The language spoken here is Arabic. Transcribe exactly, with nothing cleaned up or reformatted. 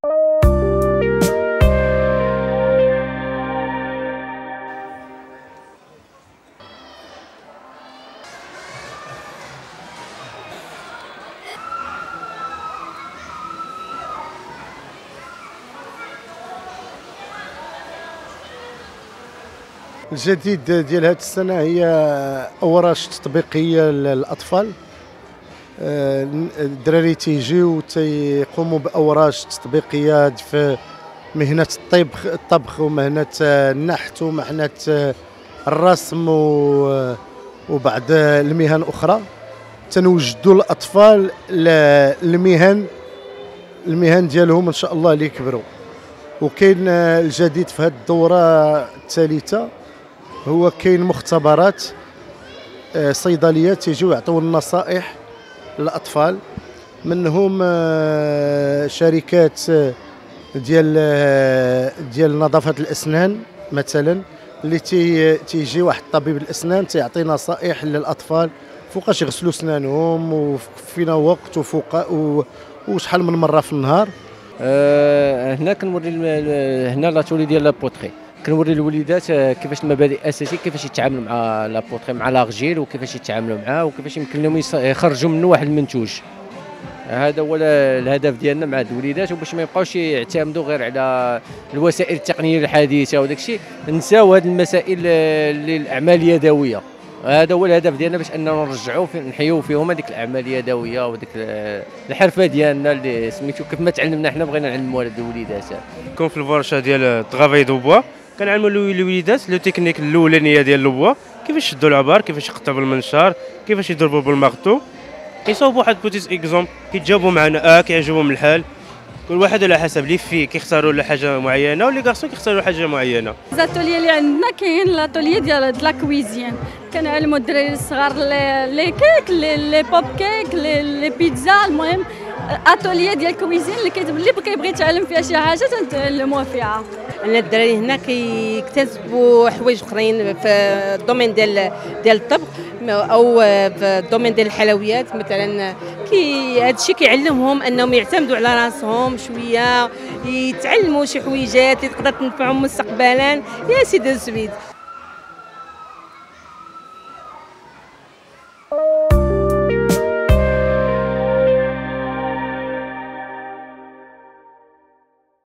الجديد ديال هذه السنة هي ورش تطبيقية للأطفال. الدراري تيجيو تيقوموا بأوراش تطبيقية في مهنة الطبخ الطبخ ومهنة النحت ومهنة الرسم وبعض المهن الأخرى. تنوجدوا الأطفال للمهن المهن ديالهم إن شاء الله اللي يكبروا. وكاين الجديد في هذه الدورة الثالثة هو كاين مختبرات صيدليات تيجيو يعطيو النصائح للأطفال، منهم شركات ديال ديال نظافة الأسنان مثلا، اللي تي تيجي واحد طبيب الأسنان تيعطي نصائح للأطفال فوقاش يغسلوا أسنانهم وفينا وقت وفوق وشحال من مرة في النهار. أه هنا كنوري هنا لاتولي ديال لابوتري، كنوري الوليدات كيفاش المبادئ الاساسيه، كيفاش يتعاملوا مع لابوتري مع لاغجيل وكيفاش يتعاملوا معاه وكيفاش يمكن لهم يخرجوا منه واحد المنتوج. هذا هو الهدف ديالنا مع الوليدات، وباش ما يبقاوش يعتمدوا غير على الوسائل التقنيه الحديثه وداك الشيء، نساو هذه المسائل للاعمال اليدويه. هذا هو الهدف ديالنا، باش اننا نرجعوا في نحيوا فيهم هذيك الاعمال اليدويه وديك الحرفه ديالنا اللي سميتو كيف ما تعلمنا حنا بغينا نعلموها للوليدات. كون في الورشه ديال طغافاي دو بوا كنعلموا الوليدات لو تكنيك الاولانيه ديال البوا، كيفاش يشدوا العبار، كيفاش يقطعوا بالمنشار، كيفاش يضربوا بالمارطو. كيصاوبوا واحد بوتيس اكزومبل كيتجاوبوا معنا اه كيعجبهم الحال. كل واحد على حسب لي في كيختاروا لا حاجه معينه واللي كارسون كيختاروا حاجه معينه. الاتوليه اللي عندنا كاين الاتوليه ديال لا كويزين، كنعلموا الدراري الصغار لي كيك لي بوب كيك لي بيتزا. المهم اتوليه ديال الكويزين اللي اللي كيبغي يتعلم فيها شي حاجه تنعلموه فيها. ان الدراري هنا كيكتسبوا حوايج اخرين في الدومين ديال ديال الطبخ او في الدومين ديال الحلويات مثلا. كي هذا الشيء كيعلمهم انهم يعتمدوا على راسهم شويه، يتعلموا شي حويجات اللي تقدر تنفعهم مستقبلا. يا سيدي سويد.